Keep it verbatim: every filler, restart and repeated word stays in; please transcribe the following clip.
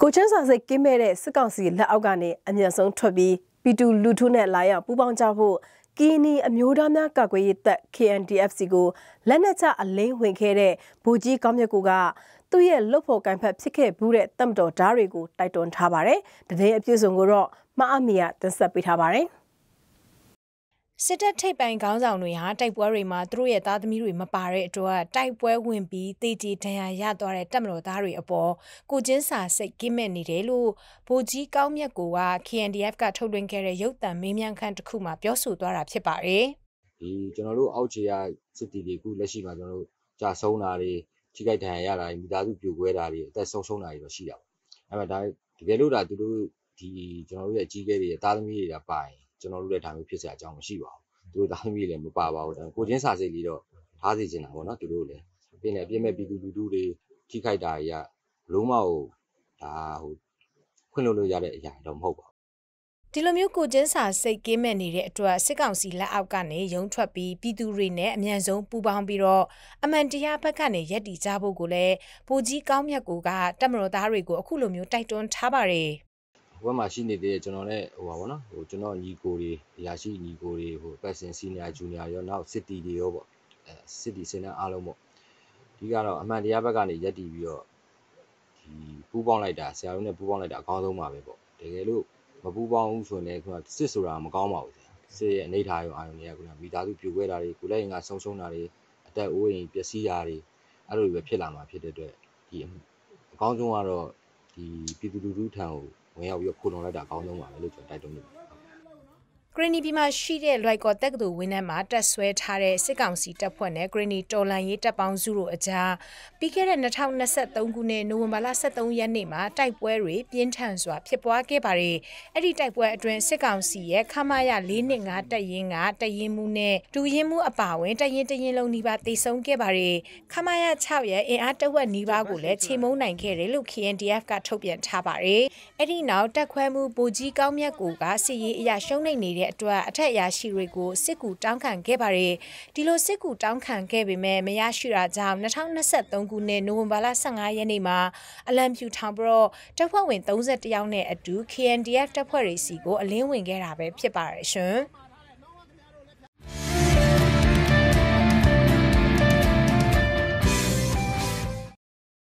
ကိုချမ်းစာစိတ်ကင်းမဲ့တဲ့စစ်ကောင်စီလက်အောက်ကနေအမြန်ဆုံးထွက်ပြီးပီတူလူထုနဲ့လာရောက်ပူးပေါင်းကြဖို့ကီနီအမျိုးသားများကာကွယ်ရေးတပ် K N D F စီကိုလက်နက်ချအလင်းဝင်ခဲ့တဲ့ဗိုလ်ကြီးကောင်းမြတ်ကိုကသူ့ရဲ့လွတ်ဖို့ကံဖက်ဖြစ်ခဲ့ဘူးတဲ့တပ်မတော်ဓာတ်တွေကိုတိုက်တွန်းထားပါတယ်။တကယ်အပြည့်စုံကိုတော့မအမီယာတင်ဆက်ပေးထားပါတယ်။စစ်တပ်ထိပ်ပိုင်းခေါင်းဆောင်တွေဟာတိုက်ပွဲတွေမှာသူတို့ရဲ့သားသမီးတွေမပါတဲ့အတွက်တိုက်ပွဲဝင်ပြီးတေးကြီးဒဏ်ရာရသွားတဲ့တပ်မတော်သားတွေအပေါ်ကိုချင်းစာစိတ်ကင်းမဲ့နေတယ်လို့ဗိုလ်ကြီးကောင်းမြတ်ကိုက K N D F ကထုတ်လွှင့်ခဲ့တဲ့ရုပ်သံမေးမြန်းခန်းတစ်ခုမှာပြောဆိုသွားတာဖြစ်ပါတယ်။ဒီကျွန်တော်တို့အောက်ခြေကစစ်တီတွေခုလက်ရှိမှာကျွန်တော်တို့ကြာဆုံးတာတွေထိခိုက်ဒဏ်ရာရတာတွေမိသားစုပြိုကွဲတာတွေအသက်ဆုံးရှုံးတာတွေတော့ရှိတာပေါ့။အဲ့မှာဒါတကယ်လို့ဒါသူတို့ဒီကျွန်တော်တို့ရဲ့အကြီးအကဲတွေရဲ့သားသမီးတွေကပါရင်ကျွန်တော်တို့လည်းဒါမျိုးဖြစ်စရာအကြောင်းမရှိပါဘူး။သူတို့သားသမီးလည်းမပါပါဘူးဒါကိုချင်းစာစိတ်လေးတော့ထားစီချင်တာပေါ့နော်သူတို့လည်းပြင်လည်းအပြည့်မဲ့ပြည်သူလူထုတွေထိခိုက်တာတွေကလုံးမဟုတ်ဒါဟိုခွင့်လို့လို့ရတဲ့အရာတော့မဟုတ်ပါဘူးဒီလိုမျိုးကိုချင်းစာစိတ်ကင်းမဲ့နေတဲ့အတွက်စစ်ကောင်စီလက်အောက်ကနေရုံထွက်ပြီးပြည်သူတွေနဲ့အမြန်ဆုံးပူးပေါင်းပြီးတော့အမှန်တရားဘက်ကနေရက်တီကြဖို့ကိုလည်းဗိုလ်ကြီးကောင်းမြတ်ကိုကတပ်မတော်သားတွေကိုအခုလိုမျိုးတိုက်တွန်းထားပါတယ်ဘဝမှာရှိနေတဲ့ကျွန်တော်နဲ့ဟိုပါဗောနော်ဟိုကျွန်တော်ညီကိုတွေအရာရှိညီကိုတွေဟိုပတ်စင်စီနီယာဂျူနီယာရောနောက်စစ်တီတွေရောပေါ့အဲစစ်တီစင်တဲ့အားလုံးပေါ့ဒီကတော့အမှန်တရားဘက်ကနေရက်တီပြီးတော့ဒီပူးပေါင်းလိုက်တာဆရာတို့နဲ့ပူးပေါင်းလိုက်တာအကောင်းဆုံးပါပဲပေါ့တကယ်လို့မပူးပေါင်းဘူးဆိုရင်ခုနစစ်ဆိုတာမကောင်းပါဘူးဆရာစစ်ရဲ့အနေထားရောအာရုံတွေကခုနမိသားစုပြိုကွဲတာတွေကိုလည်းငါဆုံးရှုံးတာတွေအသက်အိုးအိမ်ပျက်စီးတာတွေအဲ့လိုပဲဖြစ်လာမှာဖြစ်တဲ့အတွက်ဒီအကောင်းဆုံးကတော့ဒီပြည်သူလူထုထံကိုဝင်ရောက်ပြီးခိုးလုံလိုက်တာအကောင်းဆုံးပါပဲလို့ကျွန်တော်တိုက်တွန်းနေပါတယ်ဂရနီပြည်မှာရှိတဲ့လွိုက်ကော်တက္ကသိုလ်ဝင်းထဲမှာတက်ဆွဲထားတဲ့စစ်ကောင်စီတပ်ဖွဲ့နဲ့ဂရနီတော်လန်ရေးတပ်ပေါင်းစုတို့အကြားပြီးခဲ့တဲ့၂၀၂၃ခုနှစ်နိုဝင်ဘာလ၁၃ရက်နေ့မှာတိုက်ပွဲတွေပြင်းထန်စွာဖြစ်ပွားခဲ့ပါတယ်။အဲ့ဒီတိုက်ပွဲအတွင်းစစ်ကောင်စီရဲ့ခမာယ၄၂၅တပ်ရင်းကတပ်ရင်းမှုနဲ့ဒူရင်းမှုအပါအဝင်တပ်ရင်းတရင်းလုံးနီးပါးတိုက်ဆုံခဲ့ပါတယ်။ခမာယ၆ရဲ့အင်အားတဝက်နီးပါးကိုလည်းချေမှုန်းနိုင်ခဲ့တယ်လို့ K N D F ကထုတ်ပြန်ထားပါတယ်။အဲ့ဒီနောက်တပ်ခွဲမှုဗိုလ်ကြီးကောင်းမြတ်ကိုကစစ်ရေးအရာရှုံးနိမ့်နေတဲ့အတွက်အထက်အရာရှိတွေကိုစစ်ကူတောင်းခံခဲ့ပါတယ်ဒီလိုစစ်ကူတောင်းခံခဲ့ပေမဲ့မရရှိတာကြောင့်၂၀၂၃ခုနှစ်နိုဝင်ဘာလ၁၅ရက်နေ့မှာအလံဖြူထောင်ပြီးတော့တပ်ဖွဲ့ဝင်၃၁ယောက်နဲ့အတူ K N D F တပ်ဖွဲ့တွေစီကိုအလင်းဝင်ခဲ့တာပဲဖြစ်ပါတယ်ရှင်